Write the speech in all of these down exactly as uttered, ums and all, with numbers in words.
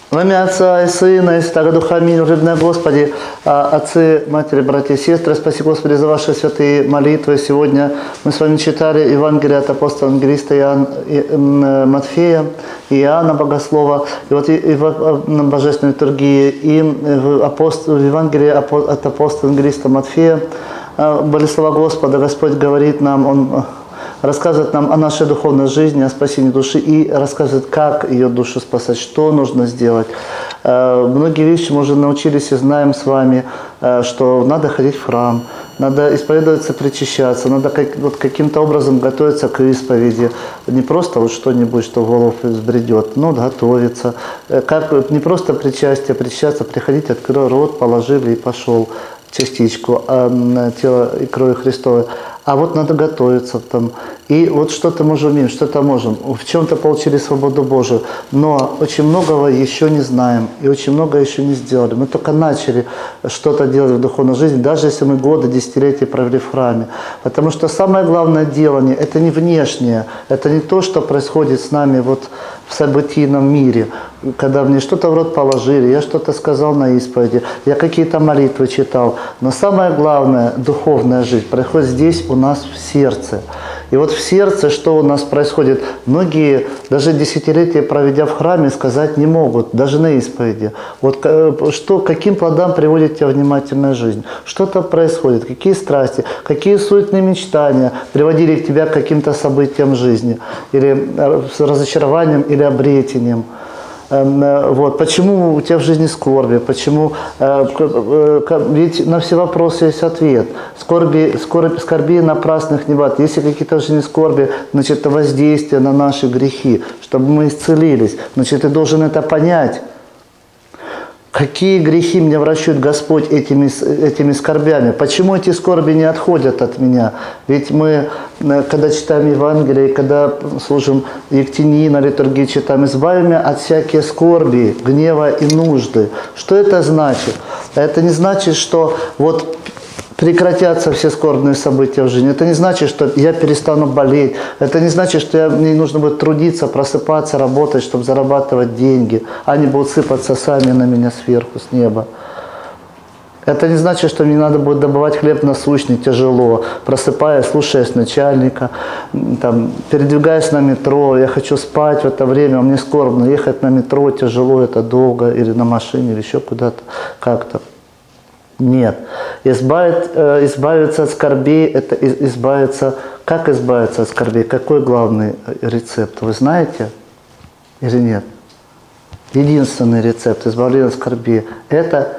Во имя Отца и Сына и Святого Духа, аминь. Уребная Господи, отцы, матери, братья и сестры, спаси Господи за ваши святые молитвы. Сегодня мы с вами читали Евангелие от апостола Евангелиста Иоанна, Матфея и Иоанна Богослова. И вот и в Божественной литургии, и в, апостол, в Евангелии от апостола Евангелиста Матфея были слова Господа. Господь говорит нам, Он рассказывает нам о нашей духовной жизни, о спасении души и рассказывает, как ее душу спасать, что нужно сделать. Многие вещи мы уже научились и знаем с вами, что надо ходить в храм, надо исповедоваться, причащаться, надо как, вот каким-то образом готовиться к исповеди. Не просто вот что-нибудь, что в голову взбредет, но готовиться. Как, не просто причастие, причащаться, приходить, открыл рот, положили и пошел частичку а, тела и крови Христовой. А вот надо готовиться там. И вот что-то мы уже умеем, что-то можем. В чем-то получили свободу Божию. Но очень многого еще не знаем. И очень много еще не сделали. Мы только начали что-то делать в духовной жизни, даже если мы годы, десятилетия провели в храме. Потому что самое главное делание – это не внешнее. Это не то, что происходит с нами вот в событийном мире. Когда мне что-то в рот положили, я что-то сказал на исповеди, я какие-то молитвы читал. Но самое главное, духовная жизнь происходит здесь, у нас в сердце. И вот в сердце, что у нас происходит, многие даже десятилетия, проведя в храме, сказать не могут, даже на исповеди. Вот что, каким плодам приводит тебя внимательная жизнь? Что-то происходит, какие страсти, какие суетные мечтания приводили тебя к каким-то событиям жизни, или с разочарованием, или обретением. Вот. Почему у тебя в жизни скорби? Почему? Ведь на все вопросы есть ответ. Скорби, скорби, скорби напрасных не бывает. Если какие-то в жизни скорби, значит, это воздействие на наши грехи, чтобы мы исцелились. Значит, ты должен это понять. Какие грехи мне вращает Господь этими, этими скорбями? Почему эти скорби не отходят от меня? Ведь мы, когда читаем Евангелие, когда служим Ектении на литургии, читаем «Избави меня от всякие скорби, гнева и нужды». Что это значит? Это не значит, что вот прекратятся все скорбные события в жизни. Это не значит, что я перестану болеть. Это не значит, что я, мне нужно будет трудиться, просыпаться, работать, чтобы зарабатывать деньги. Они будут сыпаться сами на меня сверху, с неба. Это не значит, что мне надо будет добывать хлеб насущный, тяжело, просыпаясь, слушаясь начальника, там, передвигаясь на метро, я хочу спать в это время, мне скорбно, ехать на метро тяжело, это долго, или на машине, или еще куда-то, как-то. Нет. Избавить, э, избавиться от скорбей, это избавиться... Как избавиться от скорбей? Какой главный рецепт? Вы знаете или нет? Единственный рецепт избавления от скорбей – это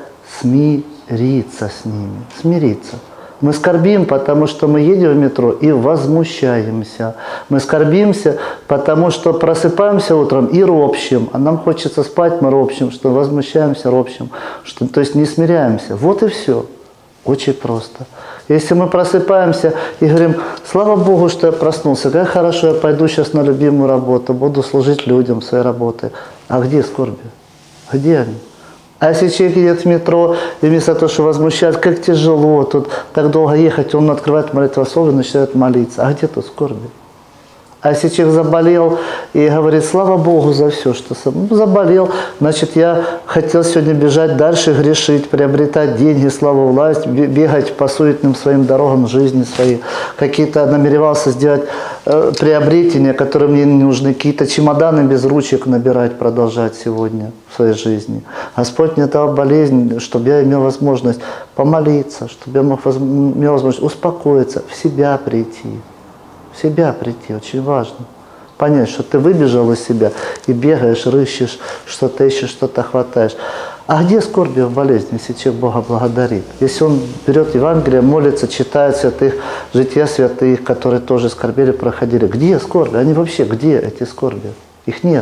смириться с ними. Смириться. Мы скорбим, потому что мы едем в метро и возмущаемся. Мы скорбимся, потому что просыпаемся утром и ропщим. А нам хочется спать, мы ропщим, что возмущаемся, ропщим. Что, то есть не смиряемся. Вот и все. Очень просто. Если мы просыпаемся и говорим, слава Богу, что я проснулся, как хорошо, я пойду сейчас на любимую работу, буду служить людям своей работой. А где скорби? Где они? А если человек едет в метро, и вместо того, что возмущает, как тяжело, тут так долго ехать, он открывает молитвословие и начинает молиться. А где тут скорби? А если человек заболел и говорит, слава Богу за все, что сам ну, заболел, значит, я хотел сегодня бежать дальше, грешить, приобретать деньги, славу, власть, бегать по суетным своим дорогам жизни своей, какие-то намеревался сделать э, приобретения, которые мне не нужны, какие-то чемоданы без ручек набирать, продолжать сегодня в своей жизни. Господь мне дал болезнь, чтобы я имел возможность помолиться, чтобы я мог, имел возможность успокоиться, в себя прийти. В себя прийти, очень важно. Понять, что ты выбежал из себя и бегаешь, рыщешь, что-то ищешь, что-то хватаешь. А где скорби в болезни, если человек Бога благодарит? Если он берет Евангелие, молится, читает святых, жития святых, которые тоже скорбели, проходили. Где скорби? Они вообще, где эти скорби? Их нет.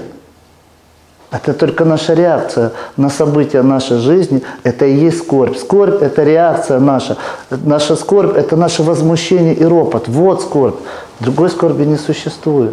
Это только наша реакция на события нашей жизни, это и есть скорбь. Скорбь – это реакция наша. Наша скорбь – это наше возмущение и ропот. Вот скорбь. Другой скорби не существует.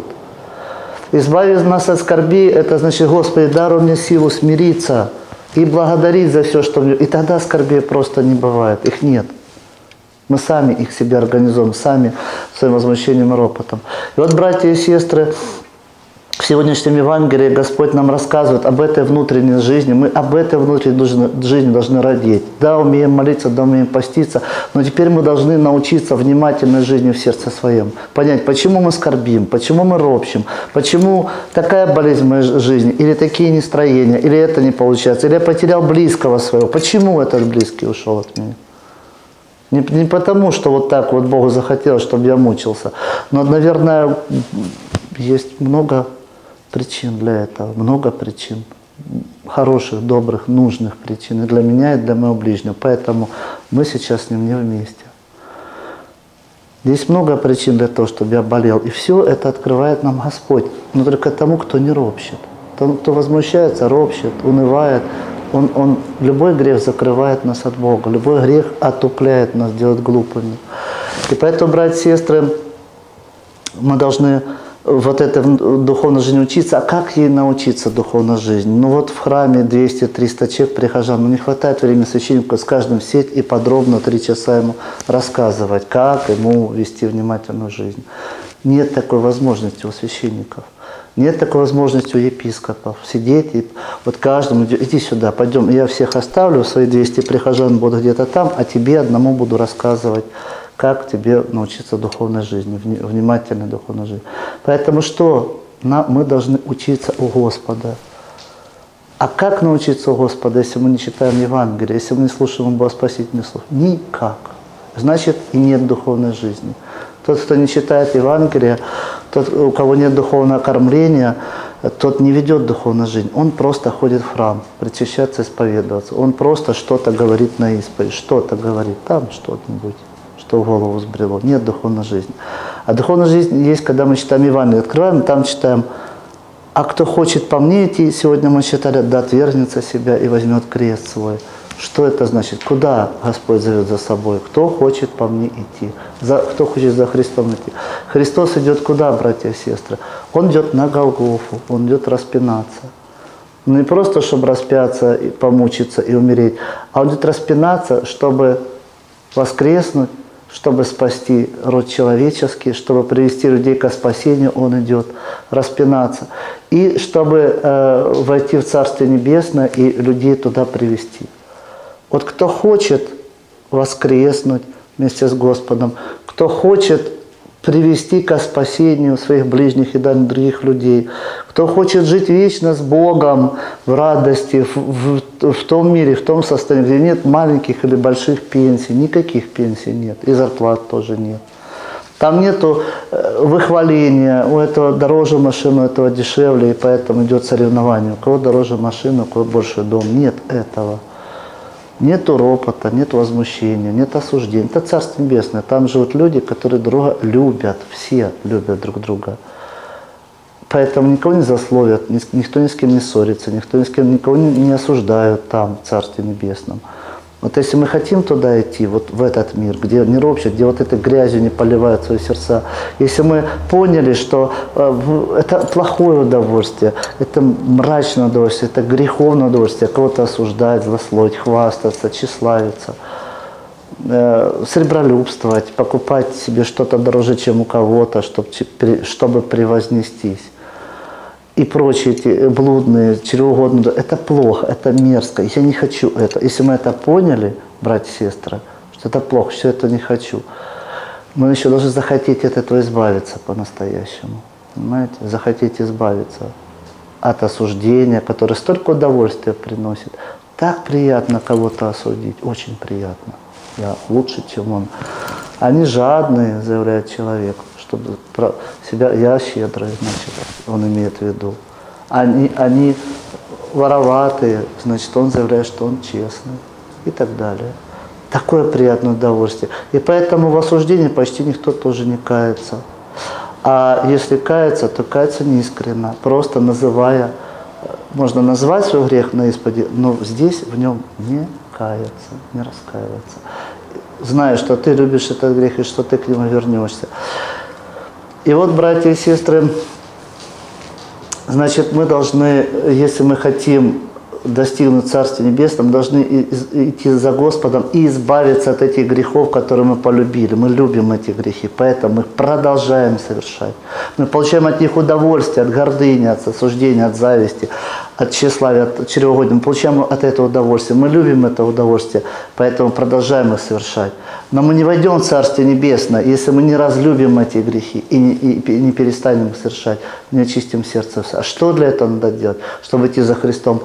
Избави нас от скорби – это значит, Господи, даруй мне силу смириться и благодарить за все, что мне. И тогда скорбей просто не бывает, их нет. Мы сами их себе организуем, сами своим возмущением и ропотом. И вот, братья и сестры, В сегодняшнем Евангелии Господь нам рассказывает об этой внутренней жизни. Мы об этой внутренней жизни должны родить. Да, умеем молиться, да, умеем поститься, но теперь мы должны научиться внимательной жизни в сердце своем. Понять, почему мы скорбим, почему мы ропщим, почему такая болезнь в моей жизни, или такие настроения, или это не получается, или я потерял близкого своего. Почему этот близкий ушел от меня? Не, не потому, что вот так вот Богу захотелось, чтобы я мучился, но, наверное, есть много причин для этого, много причин, хороших, добрых, нужных причин и для меня, и для моего ближнего. Поэтому мы сейчас с ним не вместе. Есть много причин для того, чтобы я болел. И все это открывает нам Господь. Но только тому, кто не ропщет. Тому, кто возмущается, ропщет, унывает. Он, он, любой грех закрывает нас от Бога. Любой грех отупляет нас, делает глупыми. И поэтому, братья и сестры, мы должны вот этой духовной жизни учиться. А как ей научиться духовной жизни? Ну вот в храме двести-триста человек, прихожан, ну не хватает времени священнику с каждым сесть и подробно три часа ему рассказывать, как ему вести внимательную жизнь. Нет такой возможности у священников. Нет такой возможности у епископов сидеть и вот каждому, иди сюда, пойдем, я всех оставлю, свои двести прихожан будут где-то там, а тебе одному буду рассказывать, как тебе научиться духовной жизни, внимательной духовной жизни. Поэтому что? Мы должны учиться у Господа. А как научиться у Господа, если мы не читаем Евангелие, если мы не слушаем Его спасительных слов? Никак. Значит, и нет духовной жизни. Тот, кто не читает Евангелие, тот, у кого нет духовного кормления, тот не ведет духовную жизнь. Он просто ходит в храм, причащаться, исповедоваться. Он просто что-то говорит на исповедь, что-то говорит, там что-нибудь, что в голову взбрело. Нет духовной жизни. А духовная жизнь есть, когда мы читаем Евангелие. Открываем, там читаем: а кто хочет по мне идти, сегодня мы читали, да отвергнется себя и возьмет крест свой. Что это значит? Куда Господь зовет за собой? Кто хочет по мне идти? За, кто хочет за Христом идти? Христос идет куда, братья и сестры? Он идет на Голгофу, Он идет распинаться. Не просто, чтобы распяться, и помучиться и умереть, а Он идет распинаться, чтобы воскреснуть, чтобы спасти род человеческий, чтобы привести людей к спасению, Он идет распинаться. И чтобы э, войти в Царствие Небесное и людей туда привести. Вот кто хочет воскреснуть вместе с Господом, кто хочет привести ко спасению своих ближних и даже других людей, кто хочет жить вечно с Богом в радости, в, в, в том мире, в том состоянии, где нет маленьких или больших пенсий, никаких пенсий нет, и зарплат тоже нет. Там нету выхваления, у этого дороже машина, у этого дешевле, и поэтому идет соревнование. У кого дороже машина, у кого больше дом. Нет этого. Нету ропота, нет возмущения, нет осуждения. Это Царство Небесное. Там живут люди, которые друга любят. Все любят друг друга. Поэтому никого не засловят, никто ни с кем не ссорится, никто ни с кем никого не осуждают там, в Царстве Небесном. Вот если мы хотим туда идти, вот в этот мир, где не ропщут, где вот этой грязью не поливают свои сердца, если мы поняли, что э, это плохое удовольствие, это мрачное удовольствие, это греховное удовольствие, кого-то осуждать, злословить, хвастаться, тщеславиться, э, сребролюбствовать, покупать себе что-то дороже, чем у кого-то, чтобы, чтобы превознестись. И прочие эти блудные, чревоугодные, это плохо, это мерзко, я не хочу это. Если мы это поняли, братья и сестры, что это плохо, что это не хочу, мы еще должны захотеть от этого избавиться по-настоящему. Понимаете? Захотеть избавиться от осуждения, которое столько удовольствия приносит. Так приятно кого-то осудить, очень приятно. Я лучше, чем он. Они жадные, заявляет человек, чтобы про себя, я щедрый, значит, он имеет в виду. Они, они вороватые, значит, он заявляет, что он честный и так далее. Такое приятное удовольствие. И поэтому в осуждении почти никто тоже не кается. А если кается, то кается неискренно, просто называя, можно назвать свой грех на исповеди, но здесь в нем не каяться, не раскаиваться. Зная, что ты любишь этот грех и что ты к нему вернешься. И вот, братья и сестры, значит, мы должны, если мы хотим достигнуть Царствия Небесного, мы должны идти за Господом и избавиться от этих грехов, которые мы полюбили. Мы любим эти грехи, поэтому мы их продолжаем совершать. Мы получаем от них удовольствие, от гордыни, от осуждения, от зависти, от тщеславия, от чревоугодия. Мы получаем от этого удовольствие. Мы любим это удовольствие, поэтому продолжаем их совершать. Но мы не войдем в Царствие Небесное, если мы не разлюбим эти грехи и не, и не перестанем их совершать, не очистим сердце. А что для этого надо делать, чтобы идти за Христом?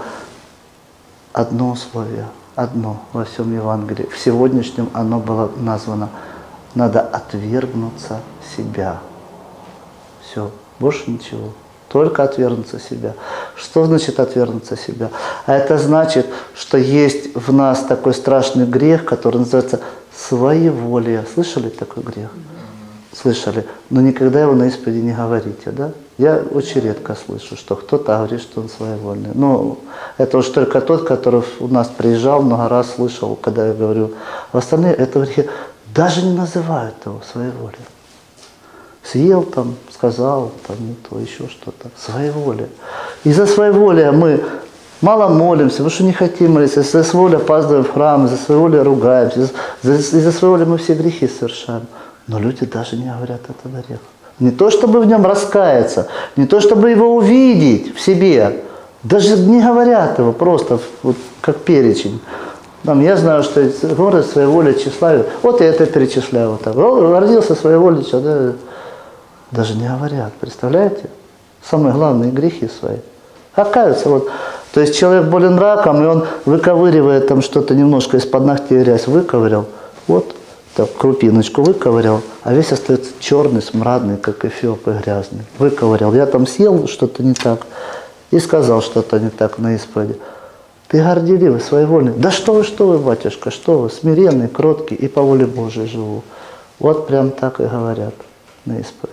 Одно условие, одно во всем Евангелии. В сегодняшнем оно было названо: надо отвергнуться себя. Все, больше ничего. Только отвергнуться себя. Что значит отвергнуться себя? А это значит, что есть в нас такой страшный грех, который называется своеволие. Слышали такой грех? Слышали? Но никогда его на исповеди не говорите, да? Я очень редко слышу, что кто-то говорит, что он своевольный. Но это уж только тот, который у нас приезжал, много раз слышал, когда я говорю. В остальные это грехи даже не называют его своеволием. Съел там, сказал, там не то, еще что-то. Своеволие. Из-за своеволия мы мало молимся, потому что не хотим молиться. Из-за своеволия опаздываем в храм, из-за своеволия ругаемся. Из-за своеволия мы все грехи совершаем. Но люди даже не говорят это грех. Не то, чтобы в нем раскаяться, не то, чтобы его увидеть в себе. Даже не говорят его, просто вот, как перечень. Там, я знаю, что говорят своеволие, тщеславие. Вот я это перечисляю. Вот так. Родился своеволие, да? Даже не говорят, представляете? Самые главные грехи свои. А каются вот. То есть человек болен раком, и он выковыривает там что-то немножко из-под ногтей грязь, выковырял. Вот. Так, крупиночку выковырял, а весь остается черный, смрадный, как эфиоп, и грязный. Выковырял. Я там съел что-то не так и сказал что-то не так на исповеди. Ты горделивый, своевольный. Да что вы, что вы, батюшка, что вы, смиренный, кроткий и по воле Божией живу. Вот прям так и говорят на исповеди.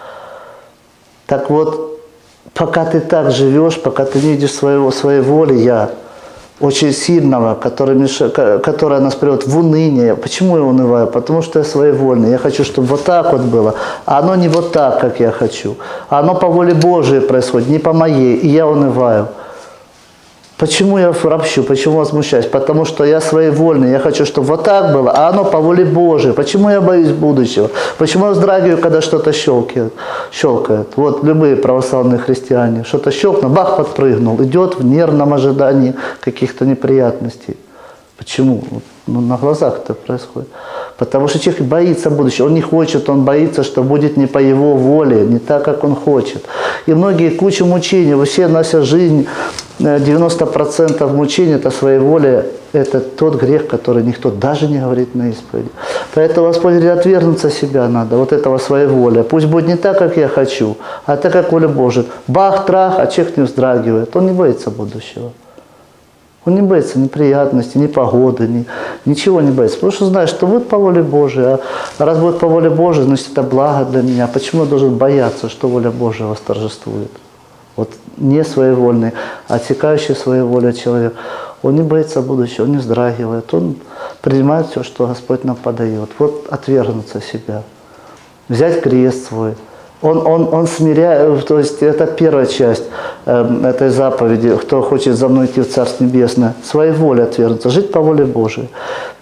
Так вот, пока ты так живешь, пока ты не видишь своего, своей воли, я очень сильного, который меш... которая нас приводит в уныние. Почему я унываю? Потому что я своевольный. Я хочу, чтобы вот так вот было. А оно не вот так, как я хочу. А оно по воле Божией происходит, не по моей. И я унываю. Почему я ропщу? Почему возмущаюсь? Потому что я своевольный. Я хочу, чтобы вот так было. А оно по воле Божией. Почему я боюсь будущего? Почему я вздрагиваю, когда что-то щелкает? щелкает? Вот любые православные христиане. Что-то щелкнул, бах, подпрыгнул. Идет в нервном ожидании каких-то неприятностей. Почему? Ну, на глазах это происходит. Потому что человек боится будущего. Он не хочет, он боится, что будет не по его воле, не так, как он хочет. И многие кучу мучений. Вообще наша жизнь, девяносто процентов мучений – это своеволие. Это тот грех, который никто даже не говорит на исповеди. Поэтому Господь говорит, отвергнуться себя надо, вот этого своеволия. Пусть будет не так, как я хочу, а так, как воля Божия. Бах, трах, а человек не вздрагивает. Он не боится будущего. Он не боится неприятностей, ни погоды, ни, ничего не боится. Потому что знает, что будет по воле Божией. А раз будет по воле Божией, значит, это благо для меня. Почему я должен бояться, что воля Божия восторжествует? Вот не своевольный, а отсекающий своей воле человек. Он не боится будущего, он не вздрагивает. Он принимает все, что Господь нам подает. Вот отвергнуться себя. Взять крест свой. Он, он, он смиряет, то есть это первая часть э, этой заповеди, кто хочет за мной идти в Царство Небесное, своей воле отвергнуться, жить по воле Божией.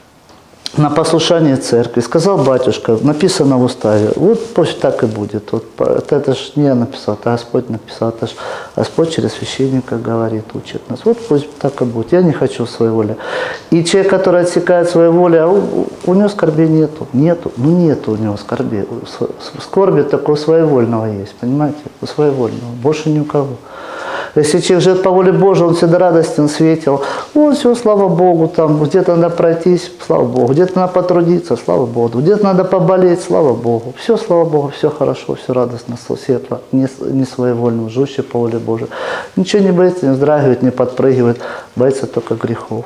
На послушание церкви. Сказал батюшка, написано в уставе, вот пусть так и будет. Вот, это же не я написал, это Господь написал, это же Господь через священника говорит, учит нас. Вот пусть так и будет, я не хочу своей воли. И человек, который отсекает свою волю, у, у него скорби нету, нету, ну нету у него скорби. Скорби только у своевольного есть, понимаете, у своевольного, больше ни у кого. Если человек живет по воле Божией, он всегда радостен, светил. Вот все, слава Богу, там где-то надо пройтись, слава Богу, где-то надо потрудиться, слава Богу, где-то надо поболеть, слава Богу. Все, слава Богу, все хорошо, все радостно, светло, не, не своевольно, живущий по воле Божией. Ничего не боится, не вздрагивает, не подпрыгивает, боится только грехов.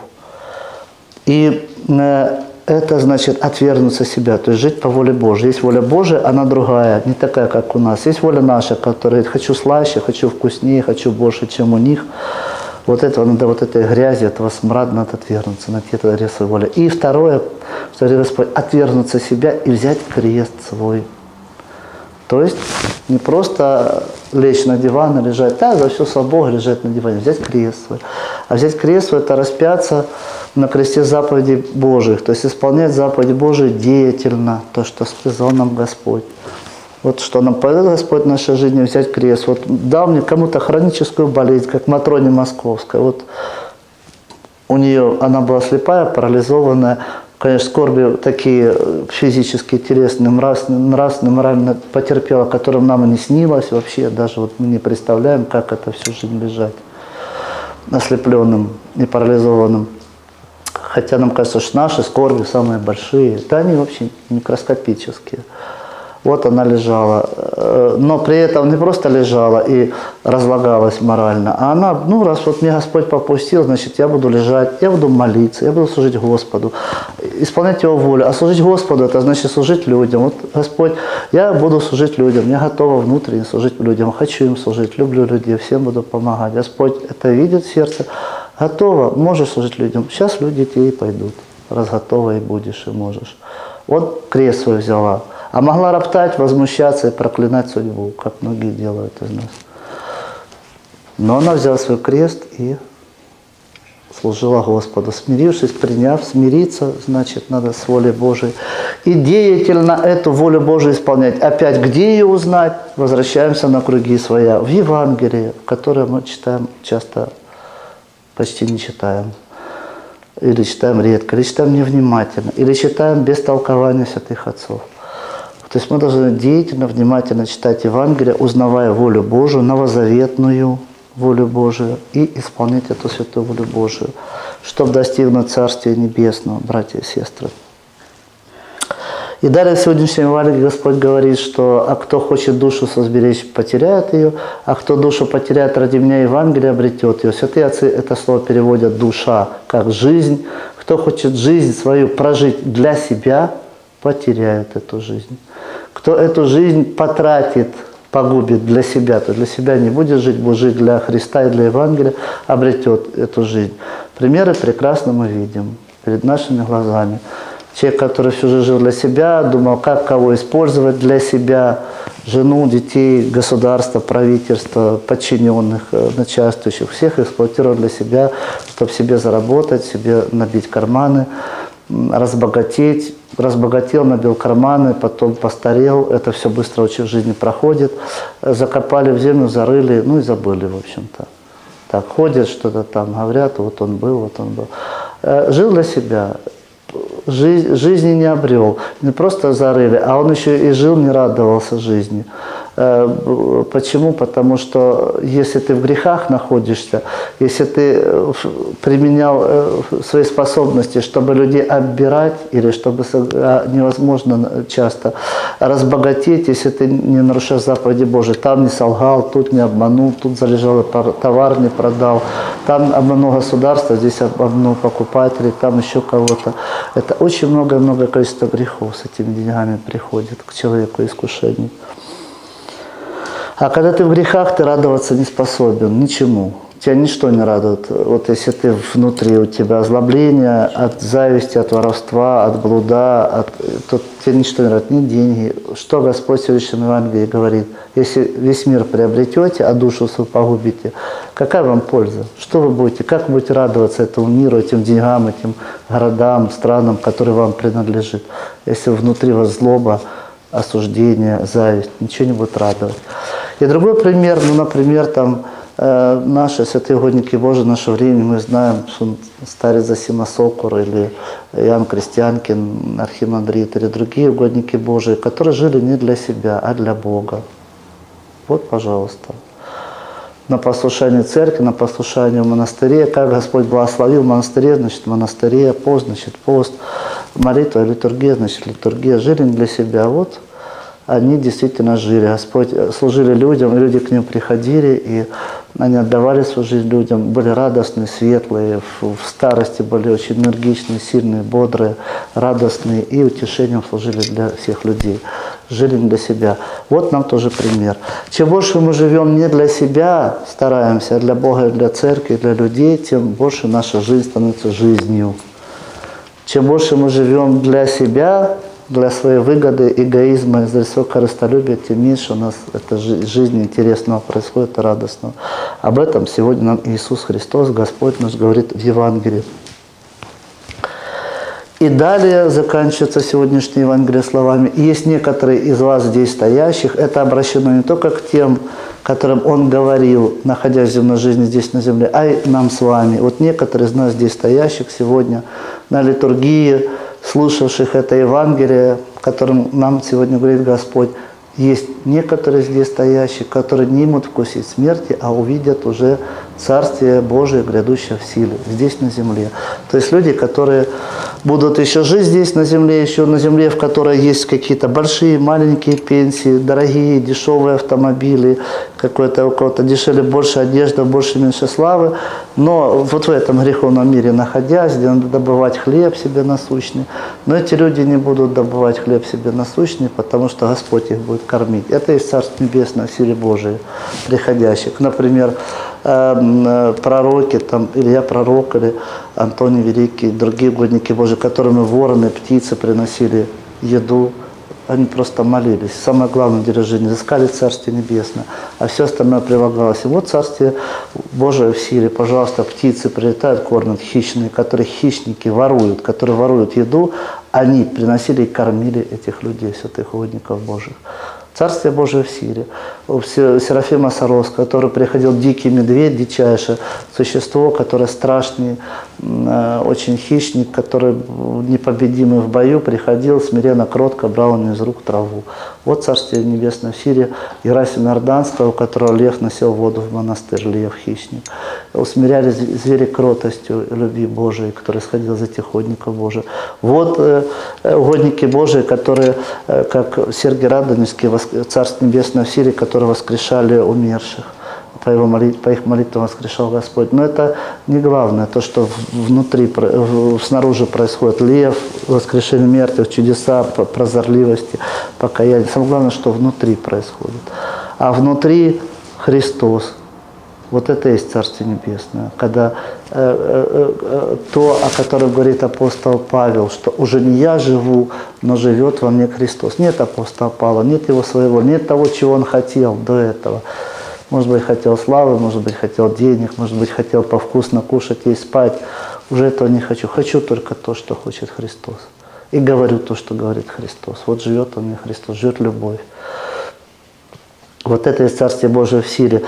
И э, это значит отвергнуться себя, то есть жить по воле Божией. Есть воля Божия, она другая, не такая, как у нас. Есть воля наша, которая хочу слаще, хочу вкуснее, хочу больше, чем у них. Вот этого надо, вот этой грязи, этого смрада надо отвергнуться, найти это грех своей воли. И второе, что говорит Господь, отвергнуться себя и взять крест свой. То есть не просто лечь на диван и лежать, да, за все слава Богу, лежать на диване, взять крест свой. А взять крест свой – это распяться на кресте заповедей Божьих, то есть исполнять заповеди Божьи деятельно, то, что сказал нам Господь. Вот что нам поведал Господь в нашей жизни, взять крест. Вот дал мне кому-то хроническую болезнь, как Матроне Московской. Вот у нее, она была слепая, парализованная. Конечно, скорби такие физические, телесные, нравственные, нравственные, морально потерпела, которым нам и не снилось вообще. Даже вот мы не представляем, как это всю жизнь лежать ослепленным и парализованным. Хотя нам кажется, что наши скорби самые большие. Да они вообще микроскопические. Вот она лежала, но при этом не просто лежала и разлагалась морально, а она, ну раз вот мне Господь попустил, значит я буду лежать, я буду молиться, я буду служить Господу, исполнять Его волю. А служить Господу – это значит служить людям. Вот Господь, я буду служить людям, я готова внутренне служить людям, хочу им служить, люблю людей, всем буду помогать. Господь это видит в сердце, готова, можешь служить людям. Сейчас люди тебе и пойдут, раз готова и будешь, и можешь. Вот крест свой взяла. А могла роптать, возмущаться и проклинать судьбу, как многие делают из нас. Но она взяла свой крест и служила Господу, смирившись, приняв, смириться, значит, надо с волей Божией. И деятельно эту волю Божию исполнять. Опять, где ее узнать? Возвращаемся на круги своя. В Евангелии, которое мы читаем часто, почти не читаем. Или читаем редко, или читаем невнимательно, или читаем без толкования святых отцов. То есть мы должны деятельно, внимательно читать Евангелие, узнавая волю Божию, новозаветную волю Божию, и исполнять эту святую волю Божию, чтобы достигнуть Царствия Небесного, братья и сестры. И далее в сегодняшнем Евангелии Господь говорит, что «а кто хочет душу созберечь, потеряет ее, а кто душу потеряет ради меня, Евангелие обретет ее». Святые отцы это слово переводят «душа» как «жизнь». Кто хочет жизнь свою прожить для себя, потеряет эту жизнь. Кто эту жизнь потратит, погубит для себя, то для себя не будет жить, будет жить для Христа и для Евангелия, обретет эту жизнь. Примеры прекрасно мы видим перед нашими глазами. Человек, который всю жизнь жил для себя, думал, как кого использовать для себя, жену, детей, государство, правительство, подчиненных, начальствующих, всех эксплуатировал для себя, чтобы себе заработать, себе набить карманы, разбогатеть. Разбогател, набил карманы, потом постарел. Это все быстро очень в жизни проходит. Закопали в землю, зарыли, ну и забыли, в общем-то. Так, ходят, что-то там говорят, вот он был, вот он был. Жил для себя. Жизнь, жизни не обрел. Не просто зарыли, а он еще и жил, не радовался жизни. Почему? Потому что если ты в грехах находишься, если ты применял свои способности, чтобы людей оббирать, или чтобы невозможно часто разбогатеть, если ты не нарушаешь заповеди Божьи, там не солгал, тут не обманул, тут залежал товар не продал, там обманул государство, здесь обманул покупателей, там еще кого-то. Это очень много-много количества грехов с этими деньгами приходит к человеку искушений. А когда ты в грехах, ты радоваться не способен ничему. Тебя ничто не радует. Вот если ты внутри, у тебя озлобление от зависти, от воровства, от блуда, от, то тебе ничто не радует, ни деньги. Что Господь в сегодняшнем Евангелии говорит? Если весь мир приобретете, а душу свою погубите, какая вам польза? Что вы будете? Как вы будете радоваться этому миру, этим деньгам, этим городам, странам, которые вам принадлежат, если внутри вас злоба, осуждение, зависть, ничего не будет радовать. И другой пример, ну, например, там, э, наши святые угодники Божии, в наше время, мы знаем, что старец Зосима Сокур или Иоанн Крестьянкин, архимандрит, или другие угодники Божии, которые жили не для себя, а для Бога. Вот, пожалуйста. На послушание церкви, на послушание в монастыре, как Господь благословил в монастыре, значит, в монастыре, пост, значит, пост, молитва, литургия, значит, литургия, жили не для себя, вот они действительно жили. Господь служили людям, и люди к ним приходили, и они отдавали свою жизнь людям, были радостные, светлые, в, в старости были очень энергичные, сильные, бодрые, радостные, и утешением служили для всех людей. Жили не для себя. Вот нам тоже пример. Чем больше мы живем не для себя, стараемся, а для Бога, и для церкви, и для людей, тем больше наша жизнь становится жизнью. Чем больше мы живем для себя, для своей выгоды, эгоизма, из-за высокого корыстолюбия, тем меньше у нас эта жизнь интересного происходит и радостного. Об этом сегодня нам Иисус Христос, Господь наш, говорит в Евангелии. И далее заканчивается сегодняшнее Евангелие словами: «И есть некоторые из вас здесь стоящих». Это обращено не только к тем, которым Он говорил, находясь в земной жизни здесь на земле, а и нам с вами. Вот некоторые из нас здесь стоящих сегодня на литургии, слушавших это Евангелие, которым нам сегодня говорит Господь, есть некоторые здесь стоящие, которые не имут вкусить смерти, а увидят уже Царствие Божие, грядущее в силе, здесь на земле. То есть люди, которые будут еще жить здесь на земле, еще на земле, в которой есть какие-то большие, маленькие пенсии, дорогие, дешевые автомобили, какой-то, у кого-то дешевле больше одежды, больше, меньше славы. Но вот в этом греховном мире находясь, где надо добывать хлеб себе насущный, но эти люди не будут добывать хлеб себе насущный, потому что Господь их будет кормить. Это есть Царство Небесное в силе Божией приходящих. Например, пророки, там, Илья Пророк или Антоний Великий, другие угодники Божии, которым вороны, птицы приносили еду, они просто молились. Самое главное держание, искали Царствие Небесное, а все остальное прилагалось. И вот Царствие Божие в силе, пожалуйста, птицы прилетают, кормят хищные, которые хищники воруют, которые воруют еду, они приносили и кормили этих людей, святых угодников Божьих. Царствие Божие в силе. У Серафима Саровского, который приходил дикий медведь, дичайшее существо, которое страшный, очень хищник, который непобедимый в бою, приходил, смиренно, кротко брал он из рук траву. Вот Царствие Небесное в силе Герасима Иорданского, у которого лев носил воду в монастырь, лев, хищник. Усмиряли звери кротостью любви Божией, который исходил из этих угодников Божьих. Вот э, угодники Божии, которые, э, как Сергий Радонежский, Царство Небесное в силе, которые воскрешали умерших. По, его молит, по их молитвам воскрешал Господь. Но это не главное, то, что внутри, снаружи происходит. Лев, воскрешение мертвых, чудеса, прозорливости, покаяние. Самое главное, что внутри происходит. А внутри Христос. Вот это и есть Царствие Небесное. Когда э, э, э, то, о котором говорит апостол Павел, что уже не я живу, но живет во мне Христос. Нет апостола Павла, нет его своего, нет того, чего он хотел до этого. Может быть, хотел славы, может быть, хотел денег, может быть, хотел повкусно кушать и спать. Уже этого не хочу. Хочу только то, что хочет Христос. И говорю то, что говорит Христос. Вот живет он мне Христос, живет любовь. Вот это и Царствие Божие в силе.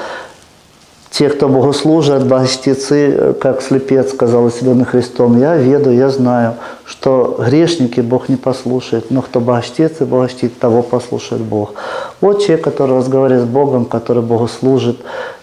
Те, кто Богу служат, богочтецы, как слепец сказал, исцеленный Христом, я веду, я знаю, что грешники Бог не послушает, но кто богочтец и богочтит, того послушает Бог. Вот человек, который разговаривает с Богом, который Богу служит,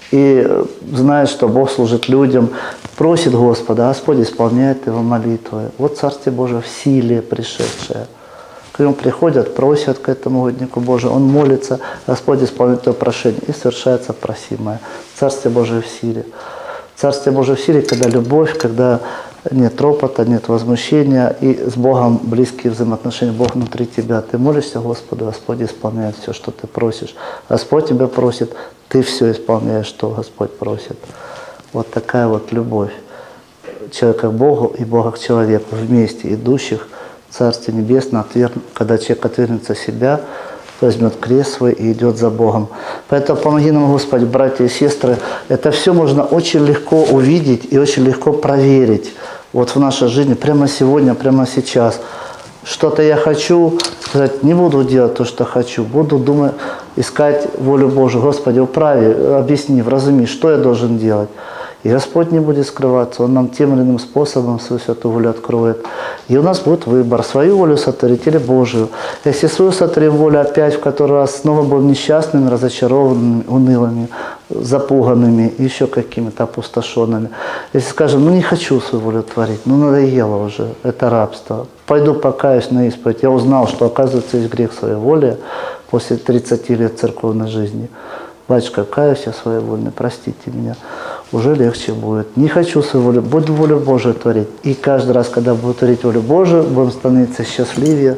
и знает, что Бог служит людям, просит Господа, Господь исполняет его молитвы. Вот Царствие Божие в силе пришедшее. К нему приходят, просят к этому угоднику Божию, он молится, Господь исполняет его прошение, и совершается просимое. Царствие Божие в силе. Царствие Божие в силе, когда любовь, когда нет ропота, нет возмущения, и с Богом близкие взаимоотношения, Бог внутри тебя. Ты молишься Господу, Господь исполняет все, что ты просишь. Господь тебя просит, ты все исполняешь, что Господь просит. Вот такая вот любовь человека к Богу и Бога к человеку, вместе идущих в Царствие Небесное, когда человек отвергнется себя, возьмет крест свой и идет за Богом. Поэтому помоги нам, Господи, братья и сестры, это все можно очень легко увидеть и очень легко проверить вот в нашей жизни, прямо сегодня, прямо сейчас. Что-то я хочу, сказать, не буду делать то, что хочу, буду думать, искать волю Божию. Господи, управи, объясни, вразуми, что я должен делать. И Господь не будет скрываться, Он нам тем или иным способом свою святую волю откроет. И у нас будет выбор, свою волю сотворить или Божию. Если свою сотворим волю опять, в который раз снова будем несчастными, разочарованными, унылыми, запуганными, еще какими-то опустошенными. Если скажем, ну не хочу свою волю творить, ну надоело уже, это рабство. Пойду покаюсь на исповедь. Я узнал, что оказывается есть грех своей воли после тридцати лет церковной жизни. Батюшка, каюсь я своевольный, простите меня. Уже легче будет. Не хочу свою волю, буду волю Божию творить. И каждый раз, когда буду творить волю Божию, будем становиться счастливее,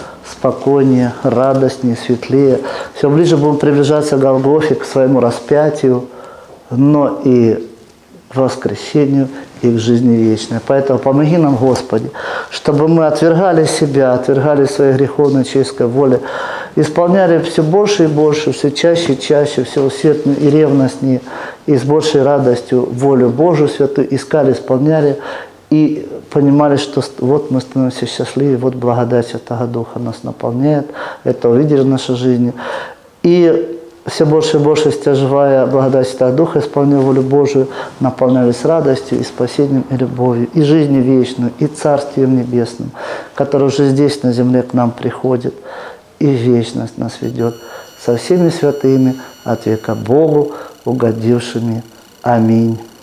спокойнее, радостнее, светлее. Все ближе будем приближаться к Голгофе, к своему распятию, но и к воскресению и к жизни вечной. Поэтому помоги нам, Господи, чтобы мы отвергали себя, отвергали своей греховной человеческой воли, исполняли все больше и больше, все чаще и чаще, все усерднее и ревностнее, и с большей радостью волю Божию святую искали, исполняли, и понимали, что вот мы становимся счастливее, вот благодать Святого Духа нас наполняет, это увидели в нашей жизни. И все больше и больше, стяживая благодать Святого Духа, исполняя волю Божию, наполнялись радостью и спасением, и любовью, и жизнью вечную, и Царствием Небесным, которое уже здесь на земле к нам приходит, и в вечность нас ведет, со всеми святыми от века Богу угодившими. Аминь.